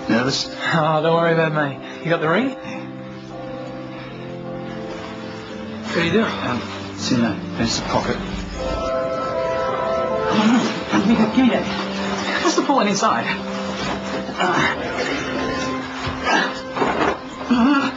Nervous? Oh, don't worry about me. You got the ring? What are you doing? It's in the pocket. Give me that. What's the pulling inside?